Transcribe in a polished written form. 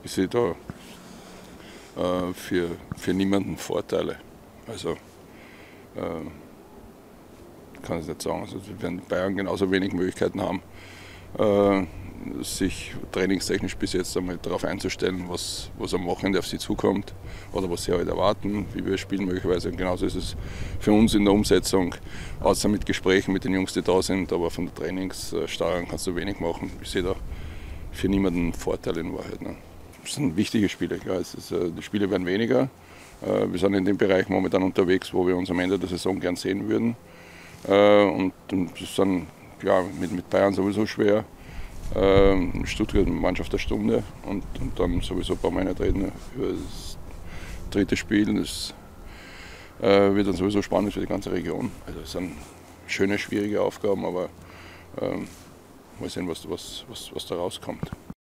Ich sehe da für niemanden Vorteile. Also kann ich nicht sagen. Also wir werden Bayern genauso wenig Möglichkeiten haben, sich trainingstechnisch bis jetzt einmal darauf einzustellen, was am Wochenende auf sie zukommt oder was sie halt erwarten, wie wir spielen möglicherweise. Und genauso ist es für uns in der Umsetzung, außer mit Gesprächen mit den Jungs, die da sind, aber von der Trainingssteuerung kannst du wenig machen. Ich sehe da für niemanden Vorteile in Wahrheit. Ne? Das sind wichtige Spiele, klar. Die Spiele werden weniger. Wir sind in dem Bereich momentan unterwegs, wo wir uns am Ende der Saison gern sehen würden. Und das ist dann ja, mit Bayern sowieso schwer. Stuttgart Mannschaft der Stunde und dann sowieso ein paar Mal nicht reden über das dritte Spiel. Das wird dann sowieso spannend für die ganze Region. Also es sind schöne, schwierige Aufgaben, aber mal sehen, was da rauskommt.